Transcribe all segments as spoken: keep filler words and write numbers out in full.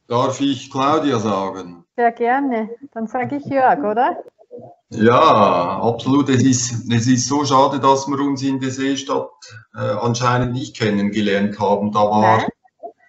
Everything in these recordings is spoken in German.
Darf ich Claudia sagen? Sehr gerne. Dann sage ich Jörg, oder? Ja, absolut. Es ist, es ist so schade, dass wir uns in der Seestadt äh, anscheinend nicht kennengelernt haben. Da war, Nein?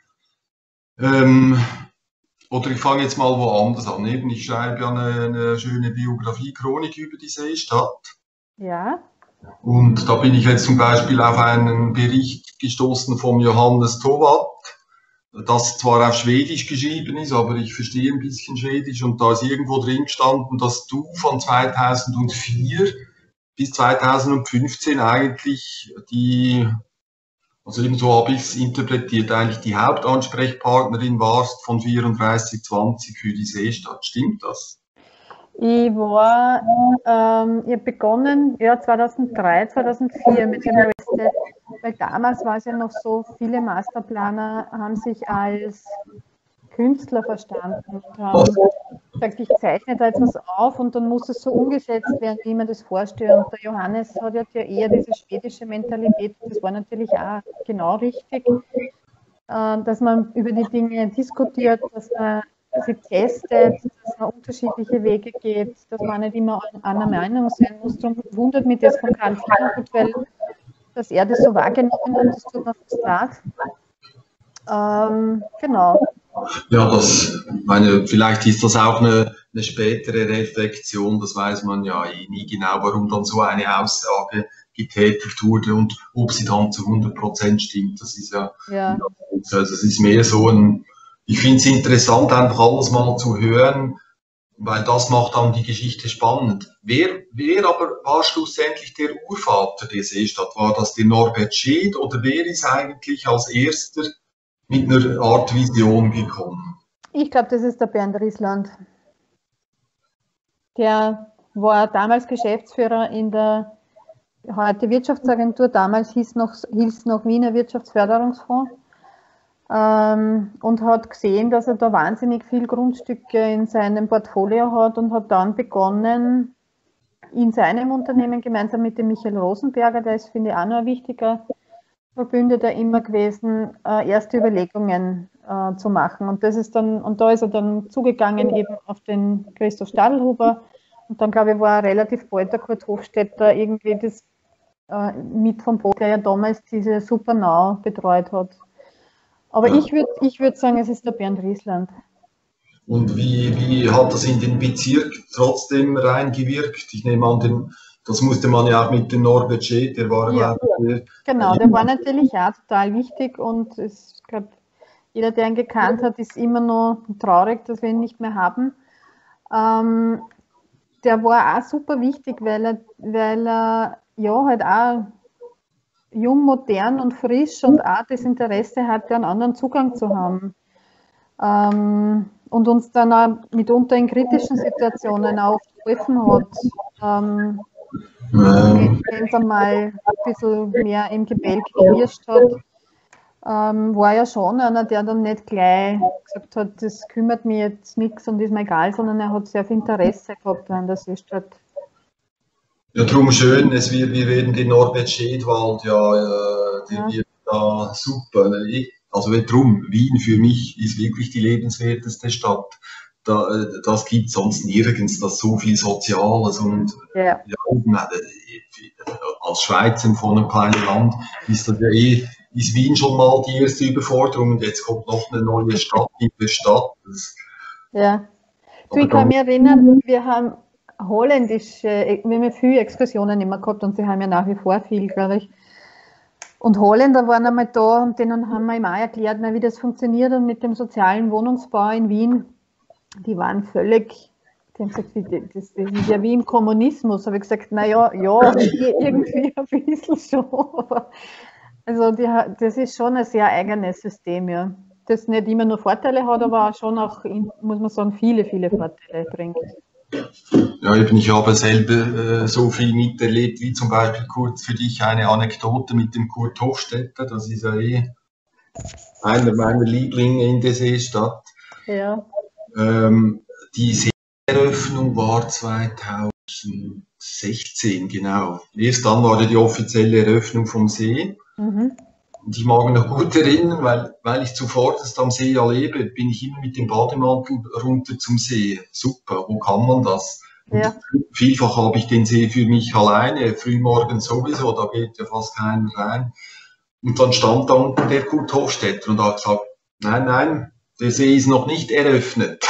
ähm, oder ich fange jetzt mal woanders an. Eben, ich schreibe ja eine, eine schöne Biografie, Chronik über die Seestadt. Ja. Und da bin ich jetzt zum Beispiel auf einen Bericht gestoßen vom Johannes Tovatt, das zwar auf Schwedisch geschrieben ist, aber ich verstehe ein bisschen Schwedisch und da ist irgendwo drin gestanden, dass du von zweitausendvier bis zweitausendfünfzehn eigentlich die, also eben so habe ich es interpretiert, eigentlich die Hauptansprechpartnerin warst von vierunddreißig zwanzig für die Seestadt. Stimmt das? Ich war, ähm, ich habe begonnen, ja, zweitausenddrei, zweitausendvier mit dem Rested, weil damals war es ja noch so, viele Masterplaner haben sich als Künstler verstanden und haben gesagt, ich zeichne da jetzt was auf und dann muss es so umgesetzt werden, wie man das vorstellt. Und der Johannes hat ja eher diese schwedische Mentalität, das war natürlich auch genau richtig, dass man über die Dinge diskutiert, dass man sie testet, dass man unterschiedliche Wege geht, dass man nicht immer einer Meinung sein muss. Darum wundert mich das von Karl Fingerhut, weil dass er das so wahrgenommen hat, das tut mir fast leid. Ähm, genau. Ja, das, meine, vielleicht ist das auch eine, eine spätere Reflexion, das weiß man ja eh nie genau, warum dann so eine Aussage getätigt wurde und ob sie dann zu hundert Prozent stimmt. Das ist ja, ja. Also es ist mehr so ein, ich finde es interessant, einfach alles mal zu hören, weil das macht dann die Geschichte spannend. Wer, wer aber war schlussendlich der Urvater der Seestadt? War das der Norbert Scheth oder wer ist eigentlich als erster mit einer Art Vision gekommen? Ich glaube, das ist der Bernd Riesland. Der war damals Geschäftsführer in der heute Wirtschaftsagentur, damals hieß noch, hieß noch Wiener Wirtschaftsförderungsfonds, ähm, und hat gesehen, dass er da wahnsinnig viel Grundstücke in seinem Portfolio hat und hat dann begonnen, in seinem Unternehmen gemeinsam mit dem Michael Rosenberger, der ist, finde ich, auch noch ein wichtiger Verbündeter immer gewesen, äh, erste Überlegungen äh, zu machen. Und das ist dann, und da ist er dann zugegangen eben auf den Christoph Stadelhuber. Und dann, glaube ich, war relativ bald der Kurt Hofstetter irgendwie das äh, mit vom Boot, der ja damals diese Supernau betreut hat. Aber ja. ich würde ich würd sagen, es ist der Bernd Riesland. Und wie, wie hat das in den Bezirk trotzdem reingewirkt? Ich nehme an, den, das musste man ja auch mit dem Norbert Scheth, der war ja, der, genau, der war natürlich auch total wichtig und ich glaube, jeder, der ihn gekannt hat, ist immer noch traurig, dass wir ihn nicht mehr haben. Ähm, der war auch super wichtig, weil er, weil er ja halt auch jung, modern und frisch und auch das Interesse hatte, einen anderen Zugang zu haben. Ähm, und uns dann auch mitunter in kritischen Situationen auch geholfen hat. Ähm, wenn es einmal ein bisschen mehr im Gebälk geknirscht hat, ähm, war ja schon einer, der dann nicht gleich gesagt hat, das kümmert mich jetzt nichts und ist mir egal, sondern er hat sehr viel Interesse gehabt an der Seestadt. Ja, drum schön, es wird, wir werden den Norbert Schedwald, ja, äh, der ja. wird da super. Also drum, Wien für mich ist wirklich die lebenswerteste Stadt. Da, das gibt sonst nirgends, das so viel Soziales und ja. Ja, als Schweizer von einem kleinen Land ist das ja eh, ist Wien schon mal die erste Überforderung und jetzt kommt noch eine neue Stadt in der Stadt. Das, ja. Du, ich kann mich erinnern, wir haben holländische, wir haben viele Exkursionen immer gehabt und sie haben ja nach wie vor viel, glaube ich. Und Holländer waren einmal da und denen haben wir ihm auch erklärt, wie das funktioniert und mit dem sozialen Wohnungsbau in Wien. Die waren völlig, die haben gesagt, das, das ist ja wie im Kommunismus. Habe ich gesagt, naja, ja, irgendwie ein bisschen schon. Aber also die, das ist schon ein sehr eigenes System, ja. Das nicht immer nur Vorteile hat, aber auch schon auch, muss man sagen, viele, viele Vorteile bringt. Ja, eben, ich habe selber äh, so viel miterlebt, wie zum Beispiel kurz für dich eine Anekdote mit dem Kurt Hofstetter. Das ist ja eh einer meiner Lieblinge in der Seestadt. Ja. Ähm, die Seeeröffnung war zweitausendsechzehn, genau. Erst dann war ja die offizielle Eröffnung vom See. Mhm. Und ich mag mich noch gut erinnern, weil, weil ich zuvorderst am See ja lebe, bin ich immer mit dem Bademantel runter zum See. Super, wo kann man das? Und Ja. vielfach habe ich den See für mich alleine, frühmorgens sowieso, da geht ja fast keiner rein. Und dann stand da unten der Kurt Hofstetter und hat gesagt, nein, nein, der See ist noch nicht eröffnet.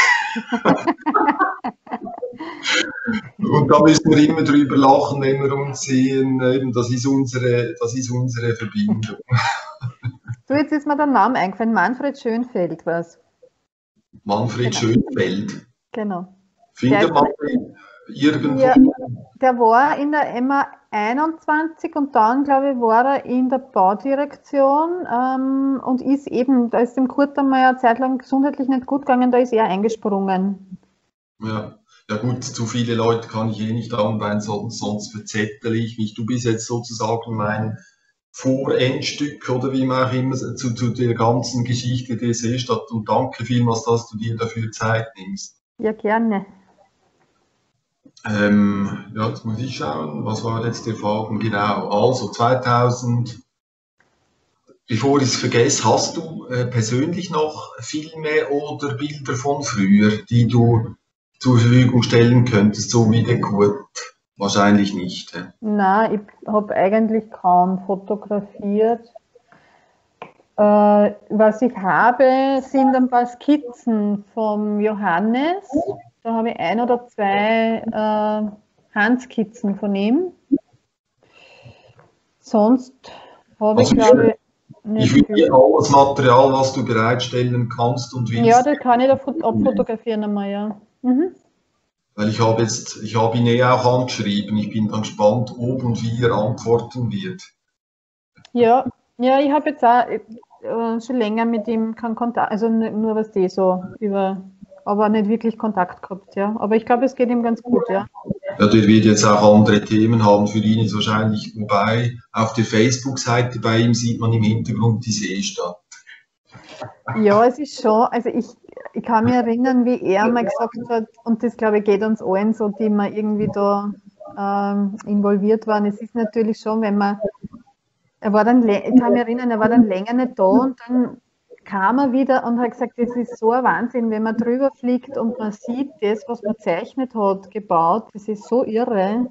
Und da müssen wir immer drüber lachen, wenn wir uns sehen. Eben, das ist unsere, das ist unsere Verbindung. So, jetzt ist mir der Name eingefallen. Manfred Schönfeld war es. Manfred Genau. Schönfeld. Genau. Findet man den irgendwo? Ja, der war in der M A einundzwanzig und dann, glaube ich, war er in der Baudirektion ähm, und ist eben, da ist dem Kurt einmal eine Zeit lang gesundheitlich nicht gut gegangen, da ist er eingesprungen. Ja. Ja gut, zu viele Leute kann ich eh nicht anbeinden, sonst, sonst verzettel ich mich. Du bist jetzt sozusagen mein Vorendstück oder wie man auch immer zu, zu der ganzen Geschichte der Seestadt und danke vielmals, dass du dir dafür Zeit nimmst. Ja, gerne. Ähm, ja, jetzt muss ich schauen, was war jetzt der Faden? Genau, also zweitausend, bevor ich es vergesse, hast du äh, persönlich noch Filme oder Bilder von früher, die du zur Verfügung stellen könntest, so wie der Kurt? Wahrscheinlich nicht. Äh. Nein, ich habe eigentlich kaum fotografiert. Äh, was ich habe, sind ein paar Skizzen vom Johannes. Da habe ich ein oder zwei äh, Handskizzen von ihm. Sonst habe Also ich, glaube ich, ich nicht will dir alles Material, was du bereitstellen kannst und willst. Ja, das kann ich da abfotografieren einmal, ja. Mhm. Weil ich habe jetzt, ich habe ihn eh auch angeschrieben. Ich bin dann gespannt, ob und wie er antworten wird. Ja, ja, ich habe jetzt auch äh, schon länger mit ihm keinen Kontakt, also nur was die so über, aber nicht wirklich Kontakt gehabt, ja. Aber ich glaube, es geht ihm ganz gut, ja. Ja, der wird jetzt auch andere Themen haben. Für ihn ist wahrscheinlich, wobei auf der Facebook-Seite bei ihm sieht man im Hintergrund die Seestadt. Ja, es ist schon, also ich, ich kann mich erinnern, wie er mal gesagt hat, und das glaube ich geht uns allen so, die wir irgendwie da ähm, involviert waren. Es ist natürlich schon, wenn man, er war dann, ich kann mich erinnern, er war dann länger nicht da und dann kam er wieder und hat gesagt, das ist so ein Wahnsinn, wenn man drüber fliegt und man sieht das, was man zeichnet hat, gebaut, das ist so irre.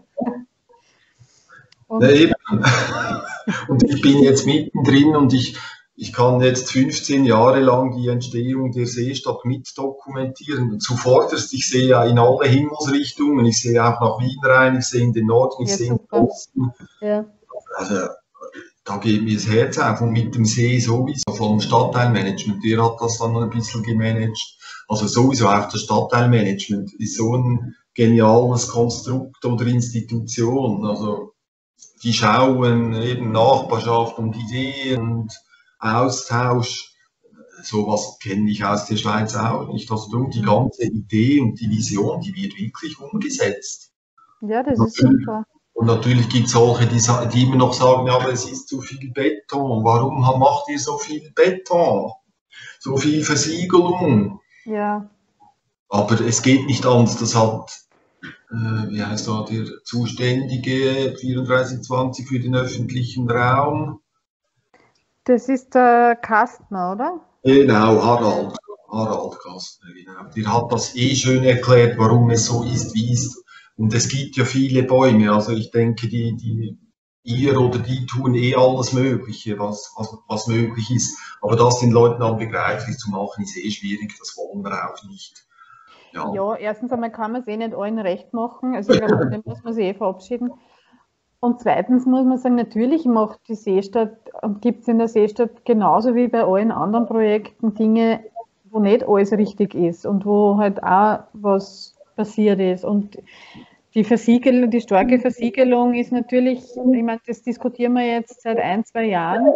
Und, ja, eben. Und ich bin jetzt mittendrin und ich, ich kann jetzt fünfzehn Jahre lang die Entstehung der Seestadt mit dokumentieren. Zuvorderst, ich sehe ja in alle Himmelsrichtungen, ich sehe auch nach Wien rein, ich sehe in den Norden, ich ja, sehe in super. den Osten. Ja. Also, da geht mir das Herz auf und mit dem See sowieso, vom Stadtteilmanagement, der hat das dann ein bisschen gemanagt. Also sowieso auch das Stadtteilmanagement ist so ein geniales Konstrukt oder Institution. Also die schauen eben Nachbarschaft und Ideen und Austausch. Sowas kenne ich aus der Schweiz auch nicht. Also die ganze Idee und die Vision, die wird wirklich umgesetzt. Ja, das ist super. Und natürlich gibt es solche, die, die immer noch sagen, ja, aber es ist zu viel Beton. Warum macht ihr so viel Beton? So viel Versiegelung. Ja. Aber es geht nicht anders. Das hat, äh, wie heißt da, der zuständige vierunddreißig zwanzig für den öffentlichen Raum. Das ist der Kastner, oder? Genau, Harald. Harald Kastner, genau. Der hat das eh schön erklärt, warum es so ist, wie es ist. Und es gibt ja viele Bäume, also ich denke, die, die, ihr oder die tun eh alles Mögliche, was, was, was möglich ist. Aber das den Leuten dann begreiflich zu machen, ist eh schwierig, das wollen wir auch nicht. Ja, ja erstens einmal kann man es eh nicht allen recht machen, also ich glaube, dem muss man sich eh verabschieden. Und zweitens muss man sagen, natürlich macht die Seestadt und gibt es in der Seestadt genauso wie bei allen anderen Projekten Dinge, wo nicht alles richtig ist und wo halt auch was passiert ist. Und die Versiegelung, die starke Versiegelung ist natürlich, ich meine, das diskutieren wir jetzt seit ein, zwei Jahren.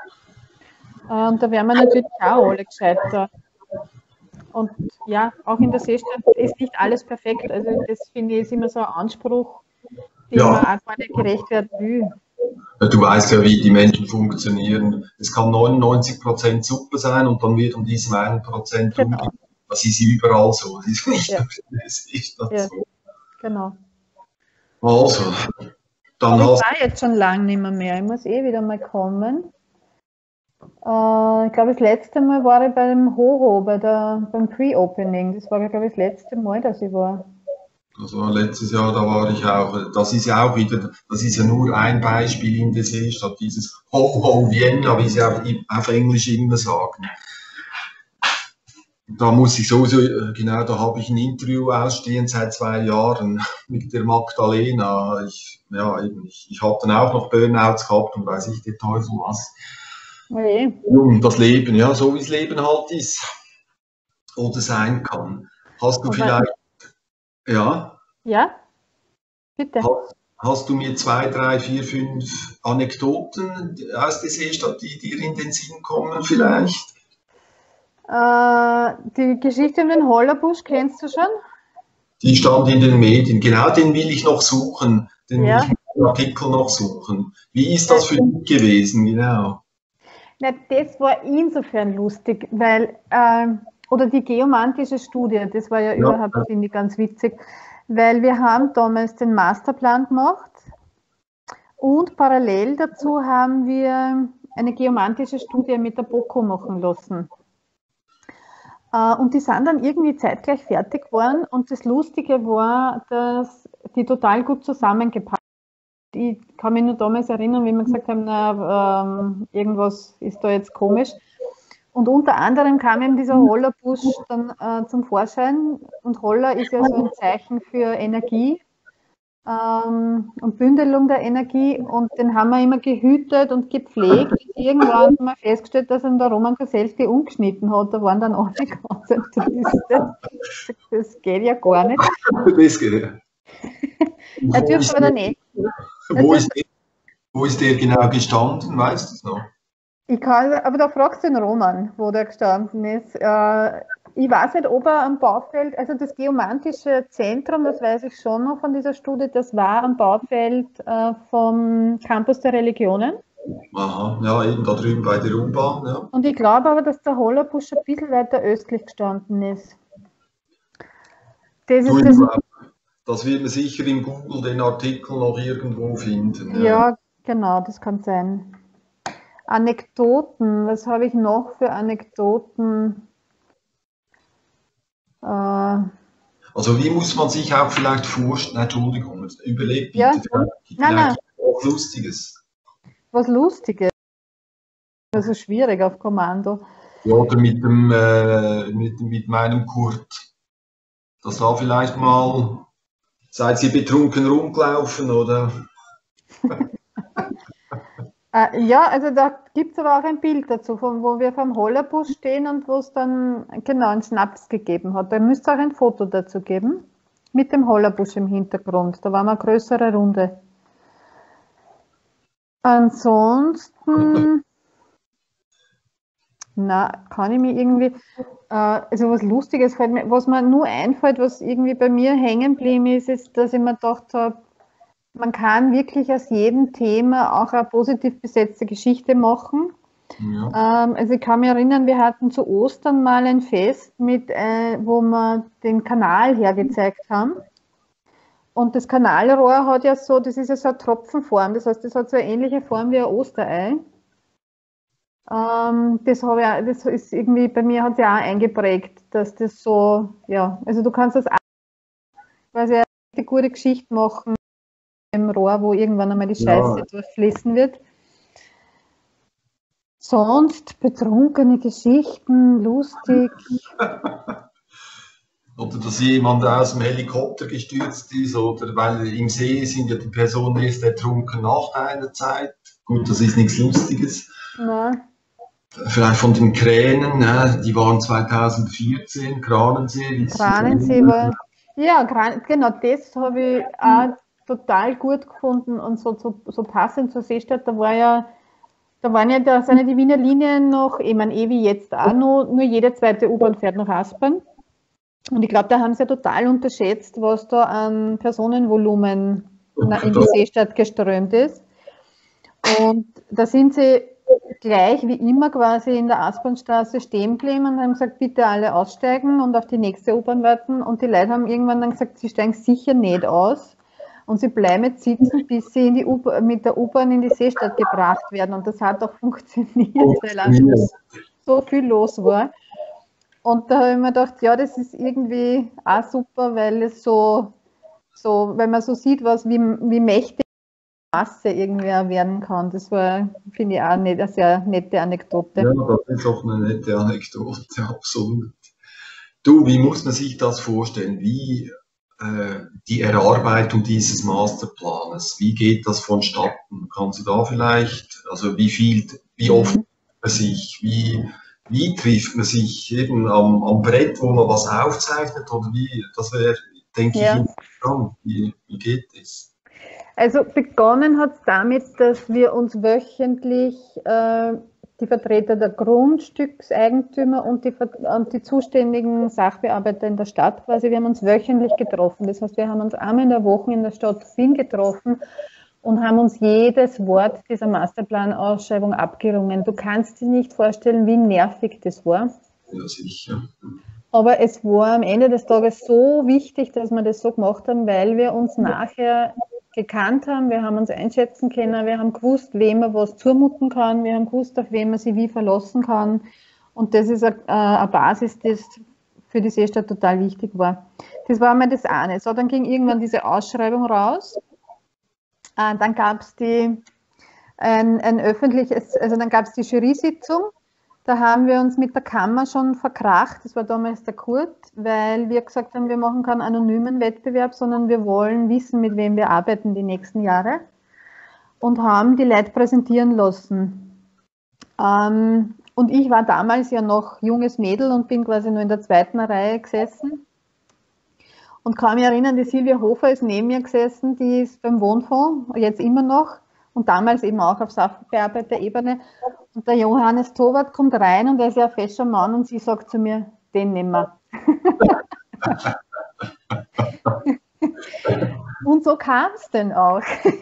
Und da werden wir natürlich auch alle gescheiter. Und ja, auch in der Seestadt ist nicht alles perfekt. Also das finde ich ist immer so ein Anspruch, dem Ja. man auch gar nicht gerecht werden will. Du weißt ja, wie die Menschen funktionieren. Es kann neunundneunzig Prozent super sein und dann wird um diesen einen Prozent Genau. umgehen. Das ist überall so. Das ist nicht Ja. nur es ist das Ja. so. Genau. Also, dann Aber ich hast war jetzt schon lange nicht mehr mehr. Ich muss eh wieder mal kommen. Äh, ich glaube, das letzte Mal war ich beim Horo, bei der, beim Pre-Opening. Das war, glaube ich, das letzte Mal, dass ich war. Das war letztes Jahr, da war ich auch. Das ist ja auch wieder, das ist ja nur ein Beispiel in der Seestadt, dieses Ho Ho Vienna, wie sie auch auf Englisch immer sagen. Da muss ich sowieso, genau, da habe ich ein Interview ausstehen seit zwei Jahren mit der Magdalena. Ich, ja, eben, ich, ich habe dann auch noch Burnouts gehabt und weiß ich der Teufel was. Okay. Das Leben, ja, so wie das Leben halt ist oder sein kann. Hast du Aber, vielleicht, ja? Ja, bitte. Hast, hast du mir zwei, drei, vier, fünf Anekdoten aus der Seestadt, die dir in den Sinn kommen vielleicht? Äh, die Geschichte um den Hollerbusch kennst du schon? Die stand in den Medien. Genau den will ich noch suchen. Den Ja. will ich den Artikel noch suchen. Wie ist das für dich gewesen? Genau. Na, das war insofern lustig, weil, äh, oder die geomantische Studie, das war ja, ja. überhaupt, finde ich, ganz witzig, weil wir haben damals den Masterplan gemacht und parallel dazu haben wir eine geomantische Studie mit der BOKU machen lassen. Äh, und die sind dann irgendwie zeitgleich fertig geworden und das Lustige war, dass die total gut zusammengepasst haben. Ich kann mich nur damals erinnern, wie wir gesagt haben, na, ähm, irgendwas ist da jetzt komisch. Und unter anderem kam eben dieser Hollerbusch dann äh, zum Vorschein. Und Holler ist ja so ein Zeichen für Energie ähm, und Bündelung der Energie. Und den haben wir immer gehütet und gepflegt. Und irgendwann haben wir festgestellt, dass ihn der Roman Koselski umgeschnitten hat. Da waren dann alle ganz entrüstet. Das geht ja gar nicht. Das geht ja. Er dürfte aber nicht. Wo ist, der, wo ist der genau gestanden? Weißt du es noch? Ich kann, aber da fragst du den Roman, wo der gestanden ist. Äh, ich weiß nicht, ob er am Baufeld, also das geomantische Zentrum, das weiß ich schon noch von dieser Studie, das war am Baufeld äh, vom Campus der Religionen. Aha, ja, eben da drüben bei der U-Bahn. Ja. Und ich glaube aber, dass der Hollerbusch ein bisschen weiter östlich gestanden ist. Das ist das. Das wird man sicher im Google den Artikel noch irgendwo finden. Ja, ja genau, das kann sein. Anekdoten, was habe ich noch für Anekdoten? Äh, also wie muss man sich auch vielleicht vorstellen, Entschuldigung, überlegt bitte, ja, vielleicht, nein, nein. was Lustiges. Was Lustiges? Also schwierig auf Kommando. Ja, oder mit, dem, äh, mit, mit meinem Kurt. Das war vielleicht mal... Seid ihr betrunken rumgelaufen, oder? äh, ja, also da gibt es aber auch ein Bild dazu, von wo wir vom Hollerbusch stehen und wo es dann genau einen Schnaps gegeben hat. Da müsste es auch ein Foto dazu geben, mit dem Hollerbusch im Hintergrund. Da war mal eine größere Runde. Ansonsten, na, kann ich mir irgendwie, äh, also was Lustiges fällt mir, was mir nur einfällt, was irgendwie bei mir hängen geblieben ist, ist, dass ich mir gedacht habe, man kann wirklich aus jedem Thema auch eine positiv besetzte Geschichte machen. Ja. Ähm, also ich kann mich erinnern, wir hatten zu Ostern mal ein Fest, mit, äh, wo wir den Kanal hergezeigt haben. Und das Kanalrohr hat ja so, das ist ja so eine Tropfenform, das heißt, das hat so eine ähnliche Form wie ein Osterei. Ähm, das habe ich, das ist irgendwie, bei mir hat es ja auch eingeprägt, dass das so, ja, also du kannst das auch, quasi eine gute Geschichte machen im Rohr, wo irgendwann einmal die Scheiße ja. durchfließen wird. Sonst betrunkene Geschichten, lustig. Oder dass jemand aus dem Helikopter gestürzt ist, oder weil im See sind ja die Personen erst ertrunken nach einer Zeit. Gut, das ist nichts Lustiges. Nein. Vielleicht von den Kränen, ne? Die waren zweitausendvierzehn, Kranensee. Kranensee war, ja, genau, das habe ich auch total gut gefunden und so, so, so passend zur Seestadt. Da war ja, da waren ja, da sind ja die Wiener Linien noch, ich meine, eh wie jetzt auch noch, nur jede zweite U-Bahn fährt nach Aspern. Und ich glaube, da haben sie ja total unterschätzt, was da an Personenvolumen in die Seestadt geströmt ist. Und da sind sie gleich wie immer quasi in der Aspernstraße stehen geblieben und haben gesagt, bitte alle aussteigen und auf die nächste U-Bahn warten. Und die Leute haben irgendwann dann gesagt, sie steigen sicher nicht aus. und sie bleiben jetzt sitzen, bis sie in die U mit der U-Bahn in die Seestadt gebracht werden. Und das hat auch funktioniert, weil einfach so viel los war. Und da habe ich mir gedacht, ja, das ist irgendwie auch super, weil es so, so wenn man so sieht, was, wie, wie mächtig die Masse irgendwie auch werden kann. Das war, finde ich, auch nicht, eine sehr nette Anekdote. Ja, das ist auch eine nette Anekdote, absolut. Du, wie muss man sich das vorstellen? Wie äh, die Erarbeitung dieses Masterplanes, wie geht das vonstatten? Kannst du da vielleicht, also wie viel, wie oft trifft man sich, wie, wie trifft man sich eben am, am Brett, wo man was aufzeichnet oder wie, das wäre, denke Ja. ich, interessant. Wie, wie geht es? Also begonnen hat es damit, dass wir uns wöchentlich äh, die Vertreter der Grundstückseigentümer und die, und die zuständigen Sachbearbeiter in der Stadt quasi, wir haben uns wöchentlich getroffen. Das heißt, wir haben uns einmal in der Woche in der Stadt Wien getroffen und haben uns jedes Wort dieser Masterplanausschreibung abgerungen. Du kannst dir nicht vorstellen, wie nervig das war. Ja, sicher. Aber es war am Ende des Tages so wichtig, dass wir das so gemacht haben, weil wir uns nachher gekannt haben, wir haben uns einschätzen können, wir haben gewusst, wem man was zumuten kann, wir haben gewusst, auf wen man sich wie verlassen kann. Und das ist eine, eine Basis, die für die Seestadt total wichtig war. Das war einmal das eine. So, dann ging irgendwann diese Ausschreibung raus. Dann gab es die ein, ein öffentliches, also dann gab es die Jury-Sitzung. Da haben wir uns mit der Kammer schon verkracht, das war damals der Kurt, weil wir gesagt haben, wir machen keinen anonymen Wettbewerb, sondern wir wollen wissen, mit wem wir arbeiten die nächsten Jahre und haben die Leute präsentieren lassen. Ähm, und ich war damals ja noch junges Mädel und bin quasi nur in der zweiten Reihe gesessen und kann mich erinnern, die Silvia Hofer ist neben mir gesessen, die ist beim Wohnfonds, jetzt immer noch, und damals eben auch auf Sachbearbeiterebene. Und der Johannes Towart kommt rein und er ist ja ein fescher Mann und sie sagt zu mir, den nehmen wir. Und so kam es denn auch.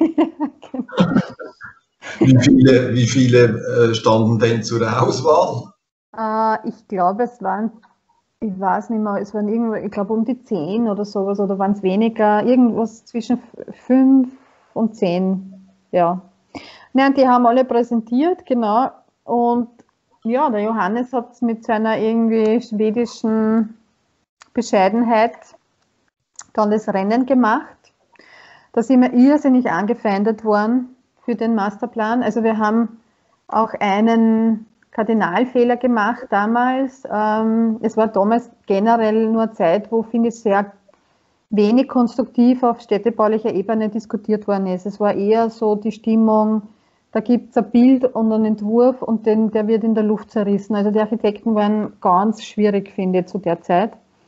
Wie viele, wie viele äh, standen denn zur Auswahl? Äh, ich glaube, es waren, ich weiß nicht mehr, es waren irgendwo, ich glaube um die zehn oder sowas, oder waren es weniger, irgendwas zwischen fünf und zehn, ja. Nein, die haben alle präsentiert, genau. Und ja, der Johannes hat es mit seiner irgendwie schwedischen Bescheidenheit dann das Rennen gemacht. Da sind wir irrsinnig angefeindet worden für den Masterplan. Also wir haben auch einen Kardinalfehler gemacht damals. Es war damals generell nur eine Zeit, wo, finde ich, sehr wenig konstruktiv auf städtebaulicher Ebene diskutiert worden ist. Es war eher so die Stimmung, da gibt es ein Bild und einen Entwurf und den, der wird in der Luft zerrissen. Also die Architekten waren ganz schwierig, finde ich, zu der Zeit.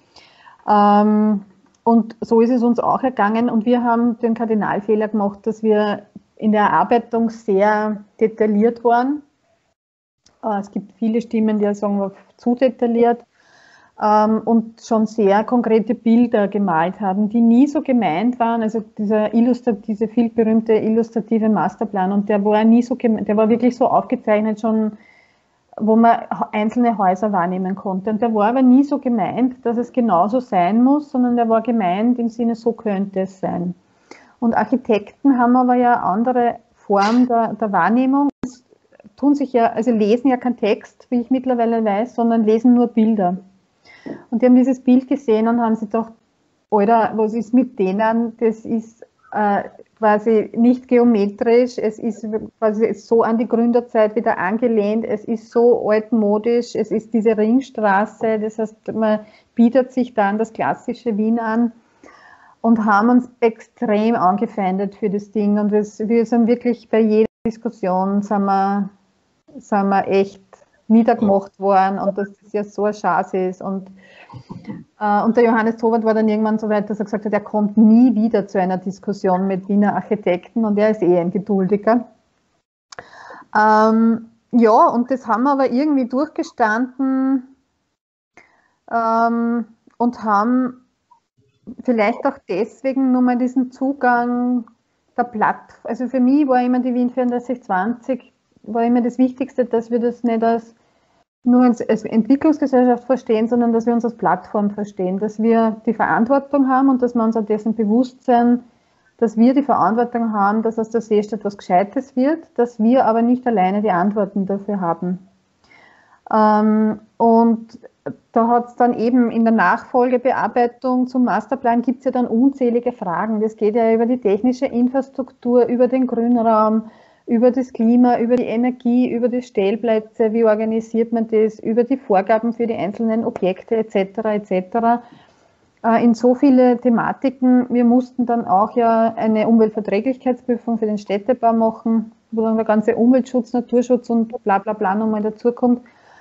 Ähm, und so ist es uns auch ergangen und wir haben den Kardinalfehler gemacht, dass wir in der Erarbeitung sehr detailliert waren. Äh, es gibt viele Stimmen, die sagen, zu detailliert. Und schon sehr konkrete Bilder gemalt haben, die nie so gemeint waren, also dieser Illustrat diese viel berühmte illustrative Masterplan, und der war nie so gemeint, der war wirklich so aufgezeichnet schon, wo man einzelne Häuser wahrnehmen konnte, und der war aber nie so gemeint, dass es genauso sein muss, sondern der war gemeint im Sinne, so könnte es sein. Und Architekten haben aber ja eine andere Form der, der Wahrnehmung, tun sich ja, also lesen ja keinen Text, wie ich mittlerweile weiß, sondern lesen nur Bilder. Und die haben dieses Bild gesehen und haben sich gedacht, Alter, was ist mit denen? Das ist äh, quasi nicht geometrisch, es ist quasi so an die Gründerzeit wieder angelehnt, es ist so altmodisch, es ist diese Ringstraße, das heißt, man bietet sich dann das klassische Wien an und haben uns extrem angefeindet für das Ding. Und das, wir sind wirklich bei jeder Diskussion, sind wir, sind wir echt niedergemacht worden und dass das ja so ein Schatz ist. Und, äh, und der Johannes Towart war dann irgendwann so weit, dass er gesagt hat, er kommt nie wieder zu einer Diskussion mit Wiener Architekten, und er ist eh ein Geduldiger. Ähm, ja, und das haben wir aber irgendwie durchgestanden ähm, und haben vielleicht auch deswegen nur mal diesen Zugang der Plattform. Also für mich war immer die Wien vierunddreißig zwanzig war immer das Wichtigste, dass wir das nicht als nur als Entwicklungsgesellschaft verstehen, sondern dass wir uns als Plattform verstehen, dass wir die Verantwortung haben und dass wir uns auch dessen bewusst sind, dass wir die Verantwortung haben, dass aus der Seestadt was Gescheites wird, dass wir aber nicht alleine die Antworten dafür haben. Ähm, und da hat es dann eben in der Nachfolgebearbeitung zum Masterplan gibt es ja dann unzählige Fragen. Das geht ja über die technische Infrastruktur, über den Grünraum, über das Klima, über die Energie, über die Stellplätze, wie organisiert man das, über die Vorgaben für die einzelnen Objekte et cetera et cetera. In so viele Thematiken. Wir mussten dann auch ja eine Umweltverträglichkeitsprüfung für den Städtebau machen, wo dann der ganze Umweltschutz, Naturschutz und bla bla bla nochmal dazukommt.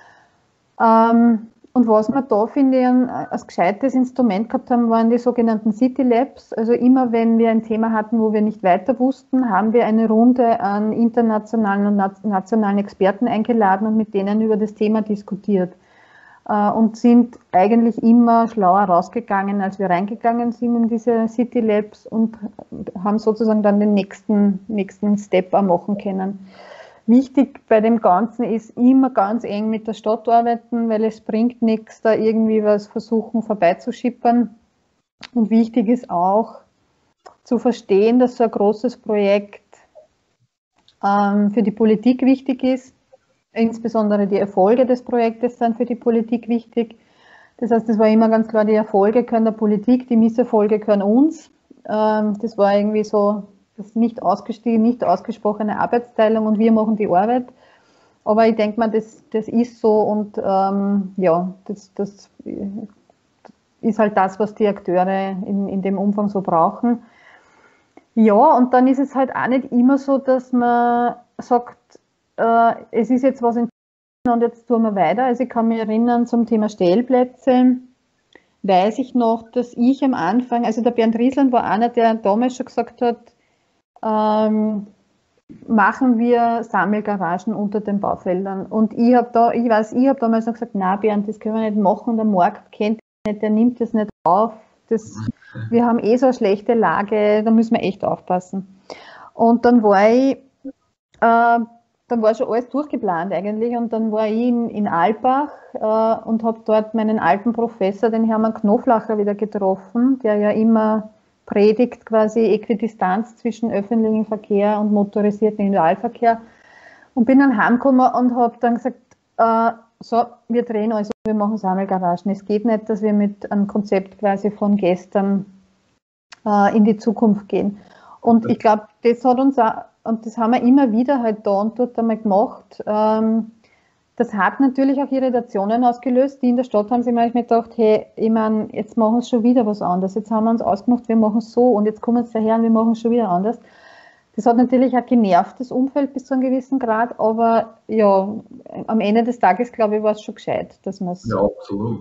Ähm, und was wir da, finde ich, ein, als gescheites Instrument gehabt haben, waren die sogenannten City Labs. Also immer, wenn wir ein Thema hatten, wo wir nicht weiter wussten, haben wir eine Runde an internationalen und nationalen Experten eingeladen und mit denen über das Thema diskutiert. Und sind eigentlich immer schlauer rausgegangen, als wir reingegangen sind in diese City Labs und haben sozusagen dann den nächsten, nächsten Step auch machen können. Wichtig bei dem Ganzen ist immer ganz eng mit der Stadt arbeiten, weil es bringt nichts, da irgendwie was versuchen vorbeizuschippern. Und wichtig ist auch zu verstehen, dass so ein großes Projekt ähm, für die Politik wichtig ist. Insbesondere die Erfolge des Projektes sind für die Politik wichtig. Das heißt, es war immer ganz klar, die Erfolge können der Politik, die Misserfolge können uns. Das war irgendwie so das nicht ausgestiegen, nicht ausgesprochene Arbeitsteilung und wir machen die Arbeit. Aber ich denke mal, das, das ist so und ähm, ja, das, das ist halt das, was die Akteure in, in dem Umfang so brauchen. Ja, und dann ist es halt auch nicht immer so, dass man sagt, es ist jetzt was in und jetzt tun wir weiter. Also ich kann mich erinnern zum Thema Stellplätze, weiß ich noch, dass ich am Anfang, also der Bernd Riesland war einer, der damals schon gesagt hat, ähm, machen wir Sammelgaragen unter den Baufeldern. Und ich habe da, ich weiß, ich habe damals noch gesagt, na Bernd, das können wir nicht machen, der Markt kennt das nicht, der nimmt das nicht auf. Das, wir haben eh so eine schlechte Lage, da müssen wir echt aufpassen. Und dann war ich äh, Dann war schon alles durchgeplant eigentlich und dann war ich in, in Albach äh, und habe dort meinen alten Professor, den Hermann Knoflacher, wieder getroffen, der ja immer predigt quasi Äquidistanz zwischen öffentlichem Verkehr und motorisierten Individualverkehr und bin dann heimgekommen und habe dann gesagt, äh, so, wir drehen also, wir machen Sammelgaragen. Es geht nicht, dass wir mit einem Konzept quasi von gestern äh, in die Zukunft gehen. Und ich glaube, das hat uns auch, und das haben wir immer wieder halt da und dort einmal gemacht. Ähm, das hat natürlich auch Irritationen ausgelöst. Die in der Stadt haben sich manchmal gedacht, hey, ich meine, jetzt machen wir schon wieder was anderes. Jetzt haben wir uns ausgemacht, wir machen es so und jetzt kommen sie daher und wir machen es schon wieder anders. Das hat natürlich auch genervt, das Umfeld bis zu einem gewissen Grad, aber ja, am Ende des Tages, glaube ich, war es schon gescheit, dass man es... Ja, absolut.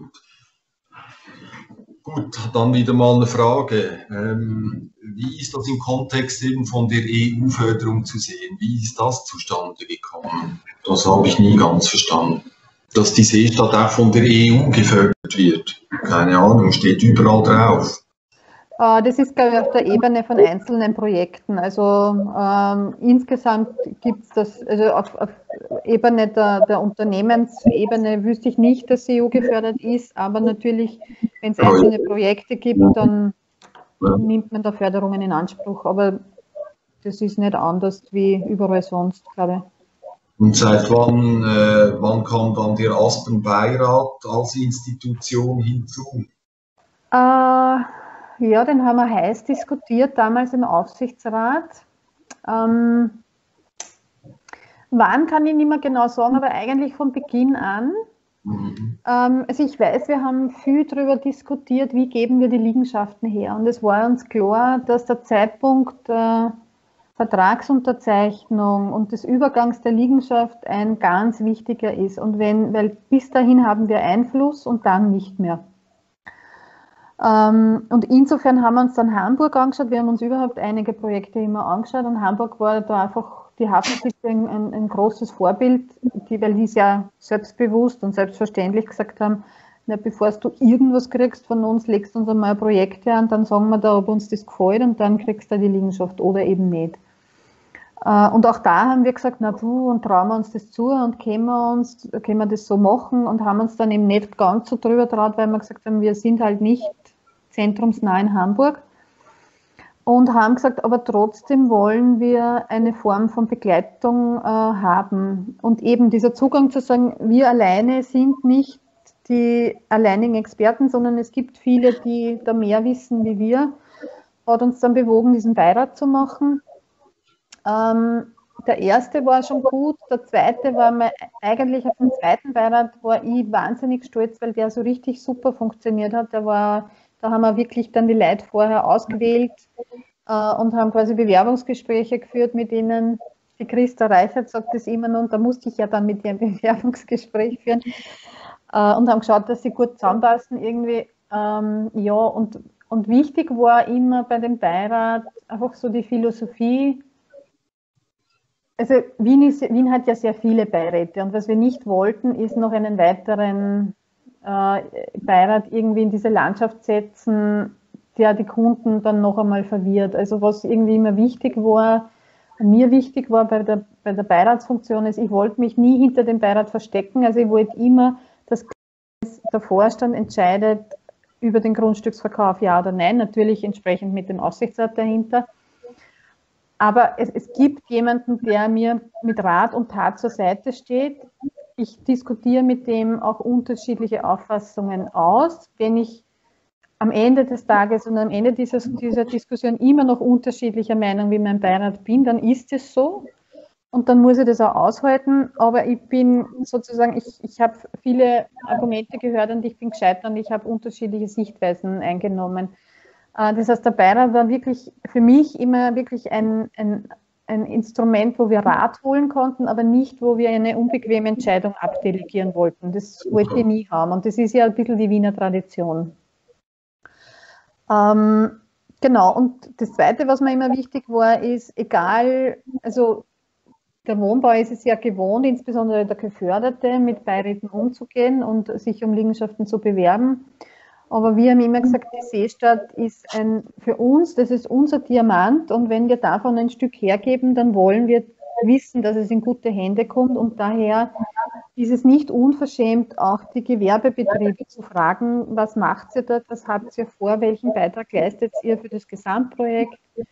Gut, dann wieder mal eine Frage. Ähm, wie ist das im Kontext eben von der E U-Förderung zu sehen? Wie ist das zustande gekommen? Das habe ich nie ganz verstanden. Dass die Seestadt auch von der E U gefördert wird. Keine Ahnung, steht überall drauf. Das ist, glaube ich, auf der Ebene von einzelnen Projekten. Also ähm, insgesamt gibt es das, also auf, auf Ebene der, der Unternehmensebene wüsste ich nicht, dass E U gefördert ist, aber natürlich, wenn es einzelne Projekte gibt, dann nimmt man da Förderungen in Anspruch. Aber das ist nicht anders wie überall sonst, glaube ich. Und seit wann, äh, wann kam dann der Aspen-Beirat als Institution hinzu? Äh, Ja, den haben wir heiß diskutiert, damals im Aufsichtsrat. Ähm, wann kann ich nicht mehr genau sagen, aber eigentlich von Beginn an. Mhm. Ähm, also ich weiß, wir haben viel darüber diskutiert, wie geben wir die Liegenschaften her. Und es war uns klar, dass der Zeitpunkt der Vertragsunterzeichnung und des Übergangs der Liegenschaft ein ganz wichtiger ist. Und wenn, weil bis dahin haben wir Einfluss und dann nicht mehr. Und insofern haben wir uns dann Hamburg angeschaut, wir haben uns überhaupt einige Projekte immer angeschaut und Hamburg war da einfach die Hafencity ein, ein, ein großes Vorbild, die, weil die sehr selbstbewusst und selbstverständlich gesagt haben, na, bevor du irgendwas kriegst von uns, legst du uns einmal Projekte an, dann sagen wir da, ob uns das gefällt und dann kriegst du die Liegenschaft oder eben nicht. Und auch da haben wir gesagt, na puh, und trauen wir uns das zu und können wir, uns, können wir das so machen und haben uns dann eben nicht ganz so drüber traut, weil wir gesagt haben, wir sind halt nicht zentrumsnah in Hamburg. und haben gesagt, aber trotzdem wollen wir eine Form von Begleitung äh, haben. Und eben dieser Zugang zu sagen, wir alleine sind nicht die alleinigen Experten, sondern es gibt viele, die da mehr wissen wie wir, hat uns dann bewogen, diesen Beirat zu machen. Ähm, der erste war schon gut, der zweite war mir, eigentlich auf den zweiten Beirat war ich wahnsinnig stolz, weil der so richtig super funktioniert hat. Der war, da haben wir wirklich dann die Leute vorher ausgewählt äh, und haben quasi Bewerbungsgespräche geführt mit ihnen. Die Christa Reichert sagt das immer noch, und da musste ich ja dann mit ihr ein Bewerbungsgespräch führen äh, und haben geschaut, dass sie gut zusammenpassen irgendwie. Ähm, ja, und, und wichtig war immer bei dem Beirat einfach so die Philosophie. Also Wien, ist, Wien hat ja sehr viele Beiräte, und was wir nicht wollten, ist noch einen weiteren äh, Beirat irgendwie in diese Landschaft setzen, der die Kunden dann noch einmal verwirrt. Also was irgendwie immer wichtig war, mir wichtig war bei der, bei der Beiratsfunktion ist, ich wollte mich nie hinter dem Beirat verstecken, also ich wollte immer, dass der Vorstand entscheidet über den Grundstücksverkauf, ja oder nein, natürlich entsprechend mit dem Aufsichtsrat dahinter. Aber es, es gibt jemanden, der mir mit Rat und Tat zur Seite steht. Ich diskutiere mit dem auch unterschiedliche Auffassungen aus. Wenn ich am Ende des Tages und am Ende dieser, dieser Diskussion immer noch unterschiedlicher Meinung wie mein Beirat bin, dann ist es so. Und dann muss ich das auch aushalten. Aber ich bin sozusagen, ich, ich habe viele Argumente gehört und ich bin gescheitert und ich habe unterschiedliche Sichtweisen eingenommen. Das heißt, der Beirat war wirklich für mich immer wirklich ein, ein, ein Instrument, wo wir Rat holen konnten, aber nicht, wo wir eine unbequeme Entscheidung abdelegieren wollten. Das wollte ich nie haben. Und das ist ja ein bisschen die Wiener Tradition. Ähm, genau, und das Zweite, was mir immer wichtig war, ist, egal, also der Wohnbau ist es ja gewohnt, insbesondere der Geförderte, mit Beiräten umzugehen und sich um Liegenschaften zu bewerben. Aber wir haben immer gesagt, die Seestadt ist ein, für uns, das ist unser Diamant, und wenn wir davon ein Stück hergeben, dann wollen wir wissen, dass es in gute Hände kommt, und daher ist es nicht unverschämt, auch die Gewerbebetriebe zu fragen, was macht ihr dort, was habt ihr vor, welchen Beitrag leistet ihr für das Gesamtprojekt?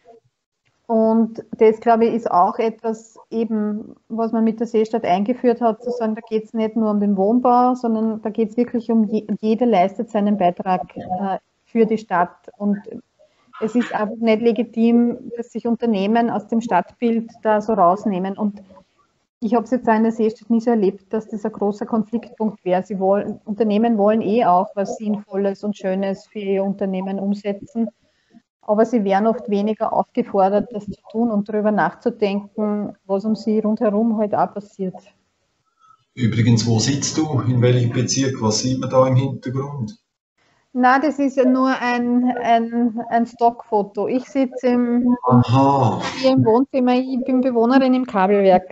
Und das, glaube ich, ist auch etwas eben, was man mit der Seestadt eingeführt hat, zu sagen, da geht es nicht nur um den Wohnbau, sondern da geht es wirklich um, je, jeder leistet seinen Beitrag äh, für die Stadt. Und es ist einfach nicht legitim, dass sich Unternehmen aus dem Stadtbild da so rausnehmen. Und ich habe es jetzt auch in der Seestadt nie so erlebt, dass das ein großer Konfliktpunkt wäre. Sie wollen, Unternehmen wollen eh auch was Sinnvolles und Schönes für ihr Unternehmen umsetzen. Aber sie wären oft weniger aufgefordert, das zu tun und darüber nachzudenken, was um sie rundherum halt auch passiert. Übrigens, wo sitzt du? In welchem Bezirk? Was sieht man da im Hintergrund? Na, das ist ja nur ein, ein, ein Stockfoto. Ich sitze im, hier im Wohnzimmer, ich bin Bewohnerin im Kabelwerk.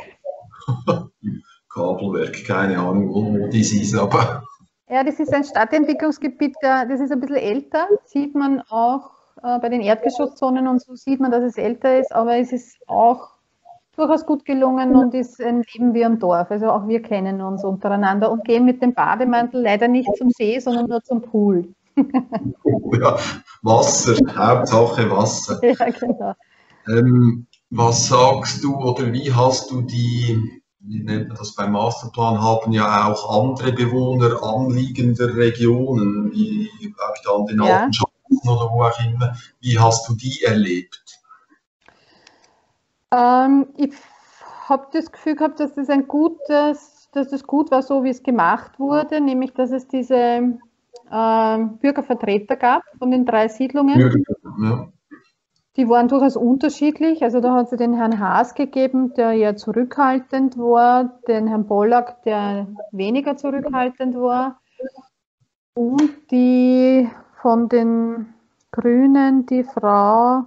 Kabelwerk, keine Ahnung, wo das ist, aber... Ja, das ist ein Stadtentwicklungsgebiet, das ist ein bisschen älter, sieht man auch bei den Erdgeschosszonen, und so sieht man, dass es älter ist, aber es ist auch durchaus gut gelungen und ist ein Leben wie am Dorf. Also auch wir kennen uns untereinander und gehen mit dem Bademantel leider nicht zum See, sondern nur zum Pool. Ja, Wasser, Hauptsache Wasser. Ja, genau. Ähm, was sagst du oder wie hast du die, wie nennt man das beim Masterplan, haben ja auch andere Bewohner anliegender Regionen, wie vielleicht an den Ja. alten Schanzen oder wo auch immer. Wie hast du die erlebt? Ähm, ich habe das Gefühl gehabt, dass das ein gutes, dass das gut war, so wie es gemacht wurde, nämlich dass es diese äh, Bürgervertreter gab von den drei Siedlungen. Ja. Die waren durchaus unterschiedlich. Also da hat es den Herrn Haas gegeben, der eher zurückhaltend war, den Herrn Pollack, der weniger zurückhaltend war, und die von den Grünen, die Frau,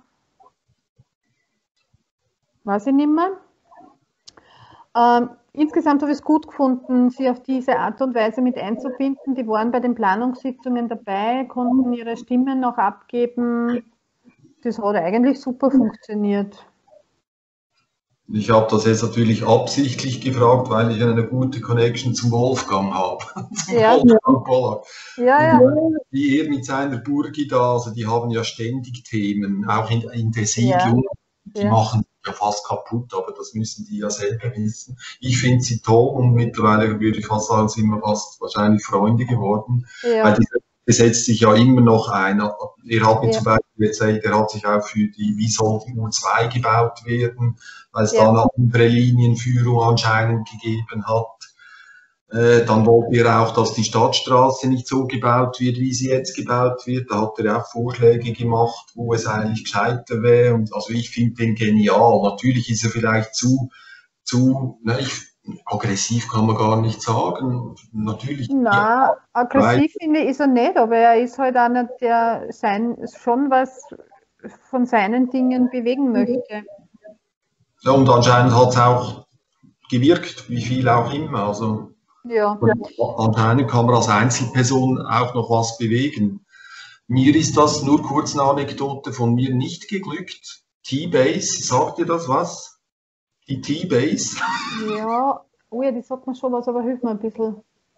weiß ich nicht mehr. Ähm, insgesamt habe ich es gut gefunden, sie auf diese Art und Weise mit einzubinden. Die waren bei den Planungssitzungen dabei, konnten ihre Stimmen noch abgeben. Das hat eigentlich super funktioniert. Ich habe das jetzt natürlich absichtlich gefragt, weil ich eine gute Connection zum Wolfgang habe. Zum Ja. Wolfgang Pollack. Ja, ja. Wie er mit seiner Burgi da, also die haben ja ständig Themen, auch in, in der Siedlung. Die Ja. machen sich ja fast kaputt, aber das müssen die ja selber wissen. Ich finde sie toll und mittlerweile würde ich fast sagen, sind wir fast wahrscheinlich Freunde geworden. Ja. Weil die setzt sich ja immer noch ein. Er hat mir Ja. zum Beispiel erzählt, er hat sich auch für die, wie soll die U zwei gebaut werden, weil es Ja. da eine andere Linienführung anscheinend gegeben hat. Äh, dann wollte er auch, dass die Stadtstraße nicht so gebaut wird, wie sie jetzt gebaut wird. Da hat er auch Vorschläge gemacht, wo es eigentlich gescheiter wäre. Und also ich finde den genial. Natürlich ist er vielleicht zu, zu, ne, ich, aggressiv kann man gar nicht sagen. Natürlich. Na, ja, aggressiv finde ich ist er nicht, aber er ist halt einer, der sein, schon was von seinen Dingen bewegen möchte. Ja, und anscheinend hat es auch gewirkt, wie viel auch immer. Also Ja. anscheinend kann man als Einzelperson auch noch was bewegen. Mir ist das, nur kurz eine Anekdote, von mir nicht geglückt. T-Base, sagt ihr das was? Die T-Base? Ja, oh ja, die sagt mir schon was, aber hilf mir ein bisschen.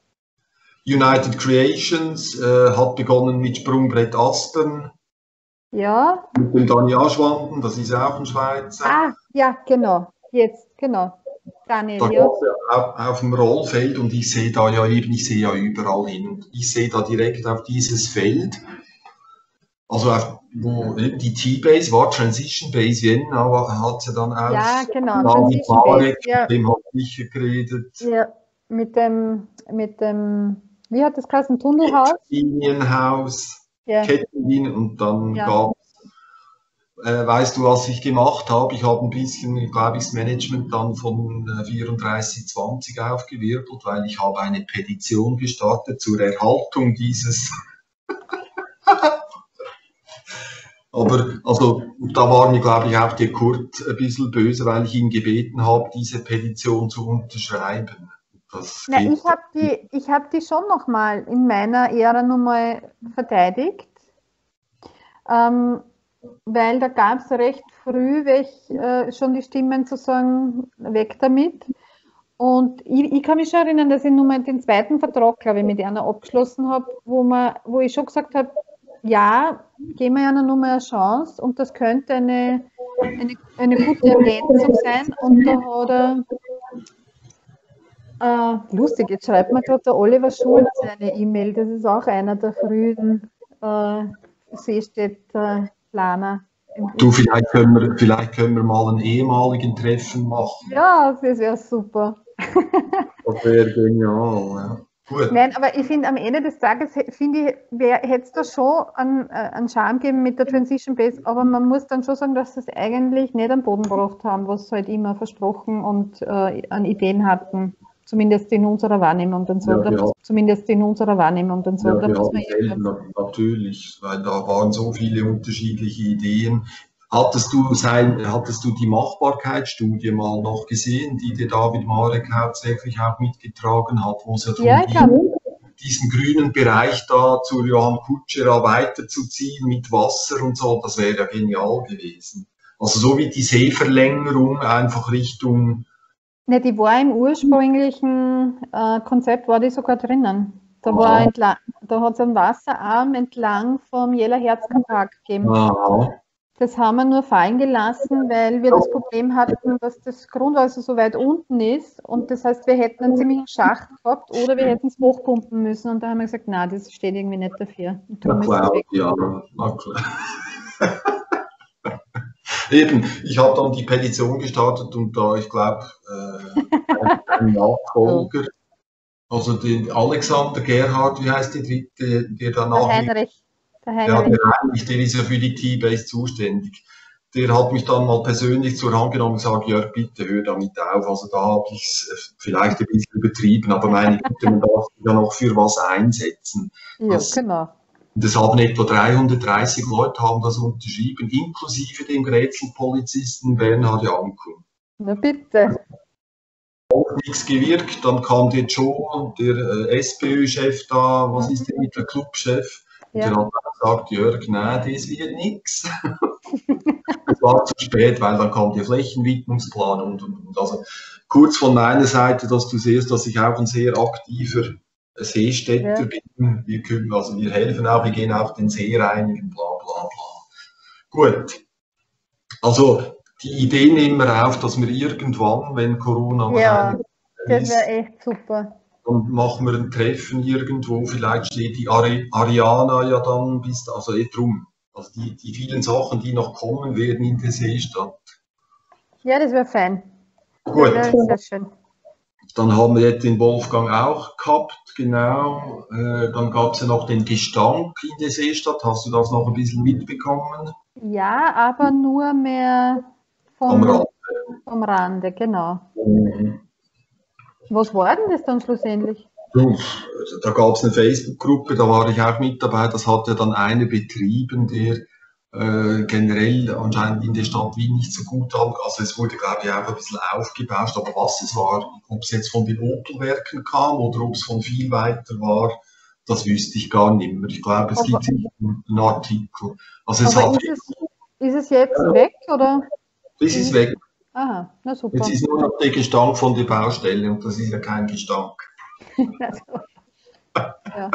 United Creations äh, hat begonnen mit Sprungbrett Aspern. Ja. Mit dem Dani Aschwanden, das ist auch ein Schweizer. Ah, ja, genau. Jetzt, genau. Daniel, Da ja. geht er auf, auf dem Rollfeld und ich sehe da ja eben, ich sehe ja überall hin und ich sehe da direkt auf dieses Feld, also auf, wo eben die T-Base war, Transition Base Vienna, aber hat sie dann auch. Ja, genau, da mit Transition Base, Marek, ja. mit dem habe ich geredet. Ja, mit dem, mit dem, wie hat das geheißen, Tunnelhaus? Kettenlinienhaus, Ja. Kettenlinien und dann Ja. gab es, äh, weißt du, was ich gemacht habe? Ich habe ein bisschen, glaube ich, das Management dann von äh, vierunddreißig zwanzig aufgewirbelt, weil ich habe eine Petition gestartet zur Erhaltung dieses. Aber also, da war mir, glaube ich, auch der Kurt ein bisschen böse, weil ich ihn gebeten habe, diese Petition zu unterschreiben. Das Na, geht ich habe die, ich hab die schon nochmal in meiner Ära nochmal verteidigt, ähm, weil da gab es recht früh welch, äh, schon die Stimmen zu sagen, weg damit. Und ich, ich kann mich schon erinnern, dass ich nur mal den zweiten Vertrag, glaube ich, mit einer abgeschlossen habe, wo, man, wo ich schon gesagt habe, ja, geben wir einer nur mal eine Chance und das könnte eine, eine, eine gute Ergänzung sein. Und da hat er, äh, lustig, jetzt schreibt mir gerade der Oliver Schulz eine E-Mail, das ist auch einer der frühen äh, Seestädter-Planer. Du, vielleicht können, wir, vielleicht können wir mal einen ehemaligen Treffen machen. Ja, das wäre super. Das wäre genial, ja. Gut. Nein, aber ich finde, am Ende des Tages, finde ich, hätte es da schon einen, einen Charme gegeben mit der Transition Base, aber man muss dann schon sagen, dass sie es eigentlich nicht am Boden gebracht haben, was sie halt immer versprochen und äh, an Ideen hatten. Zumindest in unserer Wahrnehmung und so. Ja, ja. Zumindest in unserer Wahrnehmung und so. Ja, Da wir muss haben man selten, natürlich, weil da waren so viele unterschiedliche Ideen. Hattest du, sein, hattest du die Machbarkeitsstudie mal noch gesehen, die der David Marek hauptsächlich auch mitgetragen hat, wo es ja Ja, ich darum ging, diesen grünen Bereich da zu Johann Kutschera weiterzuziehen mit Wasser und so, das wäre ja genial gewesen. Also so wie die Seeverlängerung einfach Richtung. Ne, die war im ursprünglichen äh, Konzept, war die sogar drinnen. Da, Aha. war entlang, da hat es einen Wasserarm entlang vom Jeller Herzkamp-Park gegeben. Aha. Das haben wir nur fallen gelassen, weil wir das Problem hatten, dass das Grundwasser so weit unten ist und das heißt, wir hätten einen ziemlichen Schacht gehabt oder wir hätten es hochpumpen müssen und da haben wir gesagt, nein, das steht irgendwie nicht dafür. Und Na darum ist es klar, weg. ja, na klar. Eben, ich habe dann die Petition gestartet und da, ich glaube, äh, ein Nachfolger, also den Alexander Gerhard, wie heißt der dritte, der danach. Der Heinrich. Der Ja, Heinrich. der Heinrich, der ist ja für die T-Base zuständig. Der hat mich dann mal persönlich zur Hand genommen und gesagt, Jörg, bitte hör damit auf. Also da habe ich es vielleicht ein bisschen übertrieben, aber meine Güte, man darf ja noch für was einsetzen. Ja, Das, genau. das haben etwa dreihundertdreißig Leute haben das unterschrieben, inklusive dem Grätzelpolizisten Bernhard Jankum. Na bitte. Auch nichts gewirkt, dann kam der Joe, der äh, SPÖ-Chef da, was ist denn mit der Clubchef? Ja. Der hat gesagt, Jörg, nein, das wird nichts. Das war zu spät, weil dann kam der Flächenwidmungsplan und, und, und also kurz von meiner Seite, dass du siehst, dass ich auch ein sehr aktiver Seestädter Ja. bin. Wir können, also wir helfen auch, wir gehen auf den See reinigen, bla bla bla. Gut. Also die Idee nehmen wir auf, dass wir irgendwann, wenn Corona Ja, das ist, wäre echt super. dann machen wir ein Treffen irgendwo, vielleicht steht die Ari Ariana ja dann bis, also eh drum. Also die, die vielen Sachen, die noch kommen, werden in der Seestadt. Ja, das wäre fein. Gut. Das wäre sehr schön. Dann haben wir jetzt den Wolfgang auch gehabt, genau. Äh, dann gab es ja noch den Gestank in der Seestadt. Hast du das noch ein bisschen mitbekommen? Ja, aber nur mehr vom, Am Rande. vom Rande, genau. Mhm. Was war denn das dann schlussendlich? Da gab es eine Facebook-Gruppe, da war ich auch mit dabei. Das hat ja dann einer betrieben, der äh, generell anscheinend in der Stadt Wien nicht so gut an. Also es wurde, glaube ich, auch ein bisschen aufgebauscht, aber was es war, ob es jetzt von den Opelwerken kam oder ob es von viel weiter war, das wüsste ich gar nicht mehr. Ich glaube, es Aber- gibt einen Artikel. Also es Aber hat, ist es, ist es jetzt weg, oder? das ist weg. Aha, na super. Jetzt ist nur noch der Gestank von der Baustelle und das ist ja kein Gestank. Ja.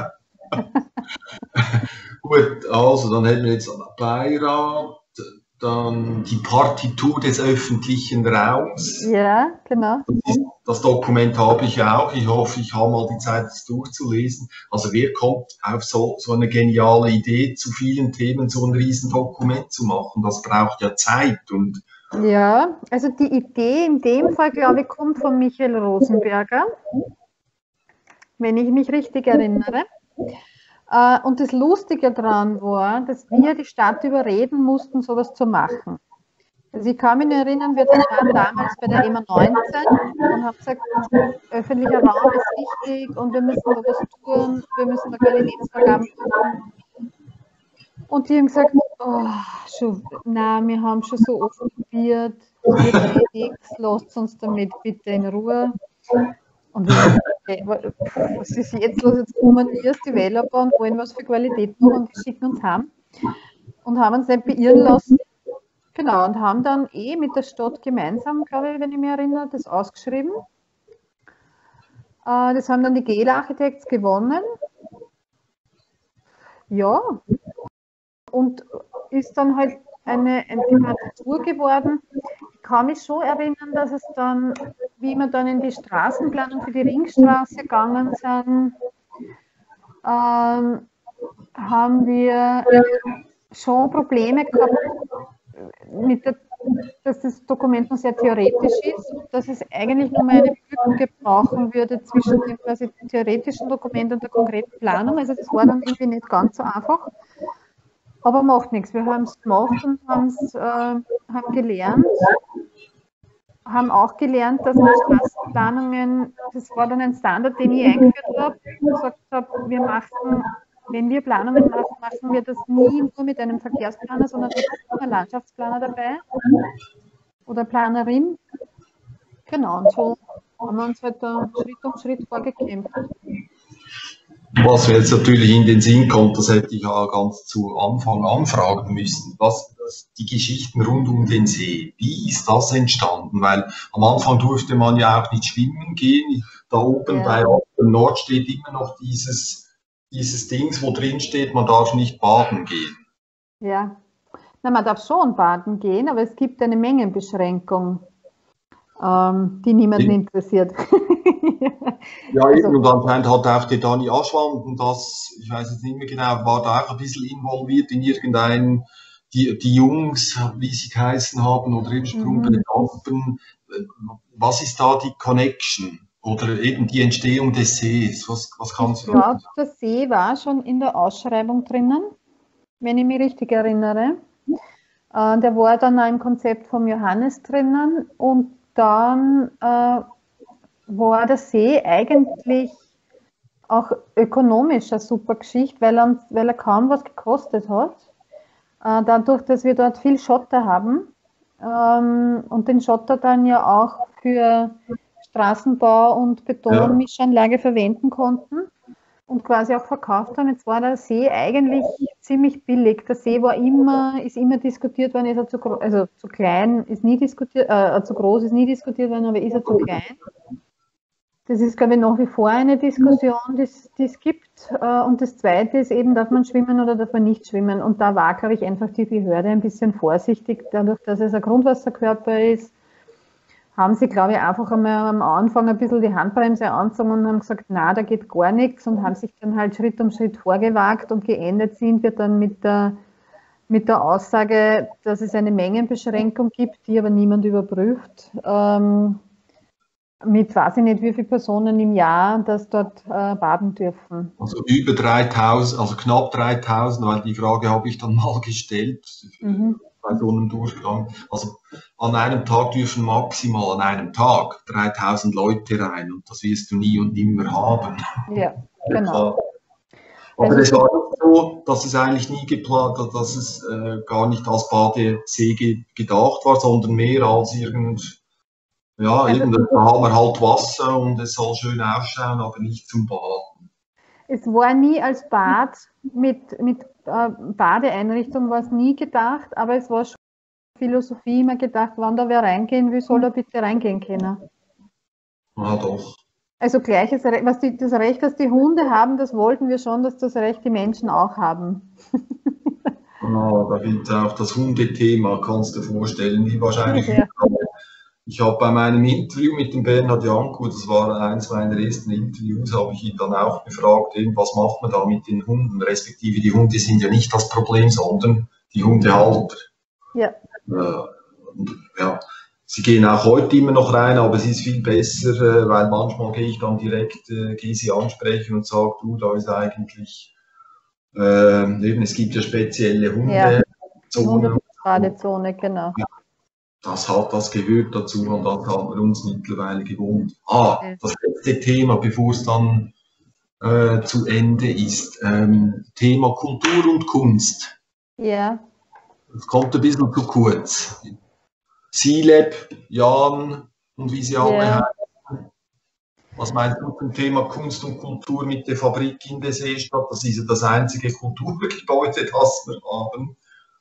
Gut, also dann hätten wir jetzt Beirat, dann die Partitur des öffentlichen Raums. Ja, genau. Das, ist, das Dokument habe ich auch. Ich hoffe, ich habe mal die Zeit, das durchzulesen. Also wer kommt auf so, so eine geniale Idee, zu vielen Themen so ein Riesendokument zu machen? Das braucht ja Zeit. Und Ja, also die Idee in dem Fall, glaube ich, kommt von Michael Rosenberger, wenn ich mich richtig erinnere. Und das Lustige daran war, dass wir die Stadt überreden mussten, sowas zu machen. Also ich kann mich noch erinnern, wir waren damals bei der E M A neunzehn und haben gesagt, öffentlicher Raum ist wichtig und wir müssen da was tun, wir müssen da Qualitätsvorgaben machen. Und die haben gesagt, oh, schon, nein, wir haben schon so oft probiert, das wird eh nichts, lasst uns damit bitte in Ruhe. Und wir haben gesagt, okay, was ist jetzt los? Jetzt kommen wir als Developer und wollen was für Qualität machen und die schicken uns heim. Und haben uns nicht beirren lassen. Genau, und haben dann eh mit der Stadt gemeinsam, glaube ich, wenn ich mich erinnere, das ausgeschrieben. Das haben dann die G E L Architects gewonnen. Ja, und ist dann halt eine, eine Partitur geworden. Ich kann mich schon erinnern, dass es dann, wie wir dann in die Straßenplanung für die Ringstraße gegangen sind, ähm, haben wir schon Probleme gehabt, mit der, dass das Dokument noch sehr theoretisch ist, dass es eigentlich nur mal eine Brücke brauchen würde zwischen dem quasi theoretischen Dokument und der konkreten Planung. Also das war dann irgendwie nicht ganz so einfach. Aber macht nichts. Wir haben es gemacht und haben's, äh, haben gelernt. Haben auch gelernt, dass mit Straßenplanungen, das war dann ein Standard, den ich eingeführt habe, gesagt habe, wir machen, wenn wir Planungen machen, machen wir das nie nur mit einem Verkehrsplaner, sondern mit einem Landschaftsplaner dabei oder Planerin. Genau, und so haben wir uns halt da Schritt um Schritt vorgekämpft. was mir jetzt natürlich in den Sinn kommt, das hätte ich ja ganz zu Anfang anfragen müssen. Was, die Geschichten rund um den See, wie ist das entstanden? Weil am Anfang durfte man ja auch nicht schwimmen gehen. Da oben Ja. bei Open Nord steht immer noch dieses, dieses Dings, wo drin steht, man darf nicht baden gehen. Ja, na, man darf schon baden gehen, aber es gibt eine Mengenbeschränkung, ähm, die niemanden interessiert. Ja, Also- eben, und anscheinend hat auch der Dani Aschwand, und das, ich weiß jetzt nicht mehr genau, war da auch ein bisschen involviert in irgendein, die, die Jungs, wie sie geheißen haben, oder eben Sprung bei den Alpen. Was ist da die Connection? Oder eben die Entstehung des Sees? Was, was kannst Ich du glaube, der See war schon in der Ausschreibung drinnen, wenn ich mich richtig erinnere. Äh, der war dann auch im Konzept vom Johannes drinnen und dann äh, war der See eigentlich auch ökonomisch eine super Geschichte, weil er, weil er kaum was gekostet hat. Äh, dadurch, dass wir dort viel Schotter haben ähm, und den Schotter dann ja auch für Straßenbau und Betonmischanlage verwenden konnten. und quasi auch verkauft haben. Jetzt war der See eigentlich ziemlich billig. Der See war immer, ist immer diskutiert worden, ist er zu, also zu klein, ist nie diskutiert, äh, zu groß ist nie diskutiert worden, aber ist er zu klein? Das ist, glaube ich, nach wie vor eine Diskussion, die es gibt. Und das Zweite ist eben, darf man schwimmen oder darf man nicht schwimmen? Und da war, glaube ich, einfach die Behörde ein bisschen vorsichtig. Dadurch, dass es ein Grundwasserkörper ist, haben sie, glaube ich, einfach einmal am Anfang ein bisschen die Handbremse angezogen und haben gesagt, na, da geht gar nichts und haben sich dann halt Schritt um Schritt vorgewagt und geendet sind wir dann mit der, mit der Aussage, dass es eine Mengenbeschränkung gibt, die aber niemand überprüft. Ähm, mit weiß ich nicht wie viele Personen im Jahr, das dort äh, baden dürfen. Also über dreitausend, also knapp dreitausend, weil die Frage habe ich dann mal gestellt mhm. bei so einem Durchgang. Also an einem Tag dürfen maximal an einem Tag dreitausend Leute rein und das wirst du nie und nimmer haben. Ja, genau. Aber es war nicht so, dass es eigentlich nie geplant, dass es äh, gar nicht als Badesee ge gedacht war, sondern mehr als irgend Ja, eben, da haben wir halt Wasser und es soll schön ausschauen, aber nicht zum Baden. Es war nie als Bad, mit, mit äh, Badeeinrichtung war es nie gedacht, aber es war schon Philosophie immer gedacht, wann da wer reingehen will, soll er bitte reingehen können. Ja, doch. Also gleiches Recht, was die, das Recht, das die Hunde haben, das wollten wir schon, dass das Recht die Menschen auch haben. Ah, da gibt es auch das Hundethema, kannst du dir vorstellen, wie wahrscheinlich. Ja. Ich habe bei meinem Interview mit dem Bernhard Janko, das war eines meiner ersten Interviews, habe ich ihn dann auch gefragt, was macht man da mit den Hunden, respektive die Hunde sind ja nicht das Problem, sondern die Hundehalter. Ja. Äh, und, ja. Sie gehen auch heute immer noch rein, aber es ist viel besser, äh, weil manchmal gehe ich dann direkt, äh, gehe sie ansprechen und sage, du, da ist eigentlich, äh, eben, es gibt ja spezielle Hundezone. Ja, Hundebadezone, genau. Ja. Das hat, das gehört dazu und das haben wir uns mittlerweile gewohnt. Ah, das letzte Thema, bevor es dann äh, zu Ende ist. Ähm, Thema Kultur und Kunst. Ja. Das kommt ein bisschen zu kurz. C-Lab, Jan und wie sie alle ja. heißen. Was meinst du zum Thema Kunst und Kultur mit der Fabrik in der Seestadt? Das ist ja das einzige Kulturgebäude, das wir haben.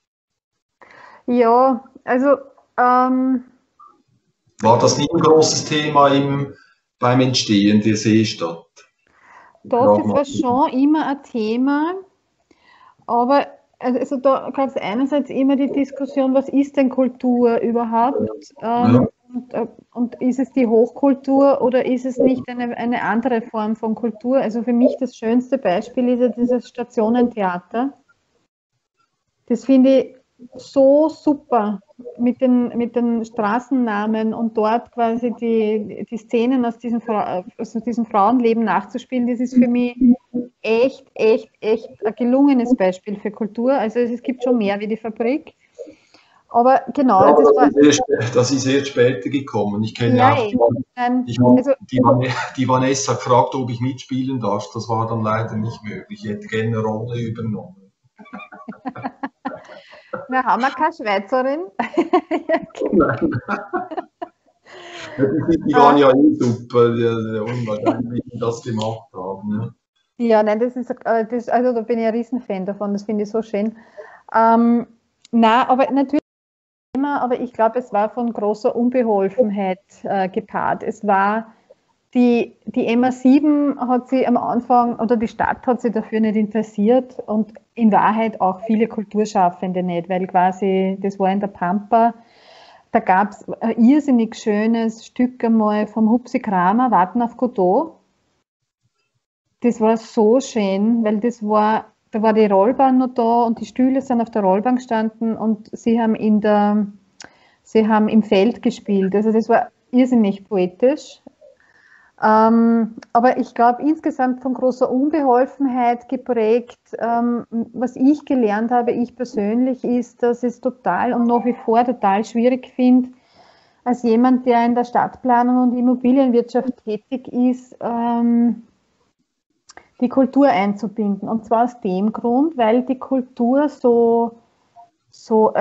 Ja, also Ähm, War das nicht ein großes Thema im, beim Entstehen der Seestadt? Doch, es war schon immer ein Thema, aber also da gab es einerseits immer die Diskussion, was ist denn Kultur überhaupt? Ja. Ähm, und, und ist es die Hochkultur oder ist es nicht eine, eine andere Form von Kultur? Also für mich das schönste Beispiel ist ja dieses Stationentheater. Das finde ich so super mit den, mit den Straßennamen und dort quasi die, die Szenen aus diesem, aus diesem Frauenleben nachzuspielen, das ist für mich echt, echt, echt ein gelungenes Beispiel für Kultur. Also es gibt schon mehr wie die Fabrik. Aber genau, ja, das, das, war, ist erst, das ist erst später gekommen. Ich kenne ja, auch die, nein, ich habe also, die, die Vanessa gefragt, ob ich mitspielen darf. Das war dann leider nicht möglich. Ich hätte gerne eine Rolle übernommen. Na, haben wir keine Schweizerin? Nein. Die waren ja eh super, unwahrscheinlich, wie die das gemacht haben. Ja, ja nein, das ist, das, also da bin ich ein Riesenfan davon, das finde ich so schön. Ähm, na, aber natürlich immer, aber ich glaube, es war von großer Unbeholfenheit äh, gepaart. Es war die, die M A sieben hat sie am Anfang, oder die Stadt hat sie dafür nicht interessiert und in Wahrheit auch viele Kulturschaffende nicht, weil quasi, das war in der Pampa, da gab es ein irrsinnig schönes Stück einmal vom Hupsi Kramer, Warten auf Godot. Das war so schön, weil das war, da war die Rollbahn noch da und die Stühle sind auf der Rollbahn gestanden und sie haben in der, sie haben im Feld gespielt. Also das war irrsinnig poetisch. Ähm, aber ich glaube, insgesamt von großer Unbeholfenheit geprägt. Ähm, was ich gelernt habe, ich persönlich, ist, dass es total und nach wie vor total schwierig finde, als jemand, der in der Stadtplanung und Immobilienwirtschaft tätig ist, ähm, die Kultur einzubinden. Und zwar aus dem Grund, weil die Kultur so, so, also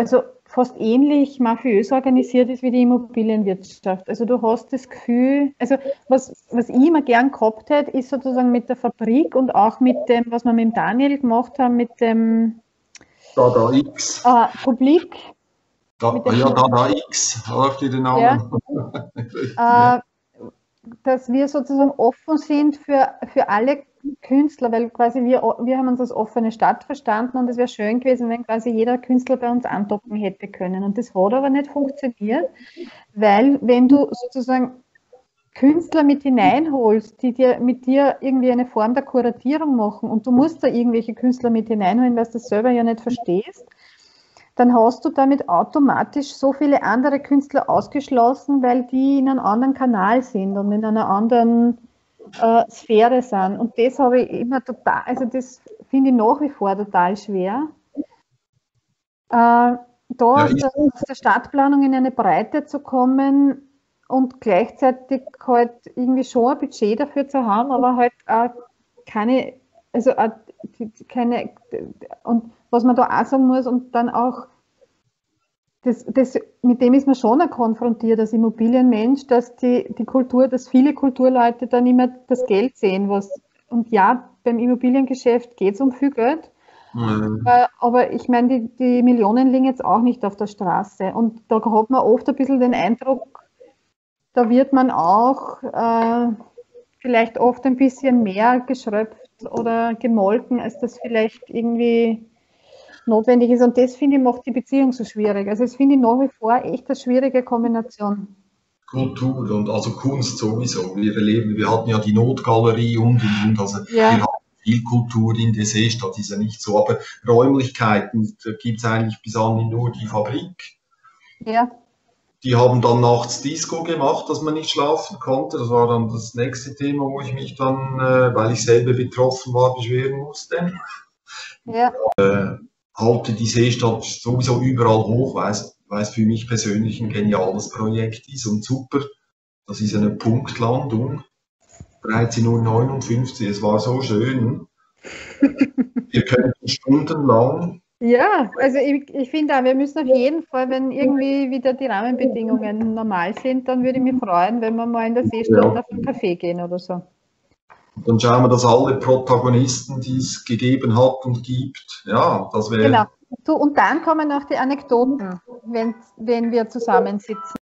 fast ähnlich mafiös organisiert ist wie die Immobilienwirtschaft. Also du hast das Gefühl, also was, was ich immer gern gehabt hätte, ist sozusagen mit der Fabrik und auch mit dem, was wir mit dem Daniel gemacht haben, mit dem Dada X. Äh, Publik. Da, mit dem ja, Dada X, habt ihr den Namen? Ja. äh, dass wir sozusagen offen sind für, für alle Künstler, weil quasi wir, wir haben uns als offene Stadt verstanden und es wäre schön gewesen, wenn quasi jeder Künstler bei uns andocken hätte können. Und das hat aber nicht funktioniert, weil wenn du sozusagen Künstler mit hineinholst, die dir mit dir irgendwie eine Form der Kuratierung machen und du musst da irgendwelche Künstler mit hineinholen, weil du das selber ja nicht verstehst, dann hast du damit automatisch so viele andere Künstler ausgeschlossen, weil die in einem anderen Kanal sind und in einer anderen äh, Sphäre sind. Und das habe ich immer total, also das finde ich nach wie vor total schwer. Äh, da ja, aus, der, aus der Stadtplanung in eine Breite zu kommen und gleichzeitig halt irgendwie schon ein Budget dafür zu haben, aber halt auch keine, also auch keine, und was man da auch sagen muss und dann auch, das, das, mit dem ist man schon auch konfrontiert als Immobilienmensch, dass die, die Kultur, dass viele Kulturleute dann immer das Geld sehen, was, und ja, beim Immobiliengeschäft geht es um viel Geld, mhm. äh, aber ich meine, die, die Millionen liegen jetzt auch nicht auf der Straße und da hat man oft ein bisschen den Eindruck, da wird man auch äh, vielleicht oft ein bisschen mehr geschröpft oder gemolken, als das vielleicht irgendwie notwendig ist. Und das, finde ich, macht die Beziehung so schwierig. Also das finde ich nach wie vor echt eine schwierige Kombination. Kultur und also Kunst sowieso. Wir erleben, wir hatten ja die Notgalerie und und und. Also ja. Wir haben viel Kultur in der Seestadt, ist ja nicht so. Aber Räumlichkeiten, da gibt es eigentlich bis an nur die Fabrik. Ja. Die haben dann nachts Disco gemacht, dass man nicht schlafen konnte. Das war dann das nächste Thema, wo ich mich dann, äh, weil ich selber betroffen war, beschweren musste. Ja. Äh, halte die Seestadt sowieso überall hoch, weil es, weil es für mich persönlich ein geniales Projekt ist und super. Das ist eine Punktlandung. dreizehn Uhr neunundfünfzig, es war so schön. Wir könnten stundenlang. Ja, also ich, ich finde auch, wir müssen auf jeden Fall, wenn irgendwie wieder die Rahmenbedingungen normal sind, dann würde ich mich freuen, wenn wir mal in der Seestadt ja. auf einen Café gehen oder so. Dann schauen wir, dass alle Protagonisten, die es gegeben hat und gibt, ja, das wäre... Genau. Du, und dann kommen auch die Anekdoten, wenn, wenn wir zusammensitzen.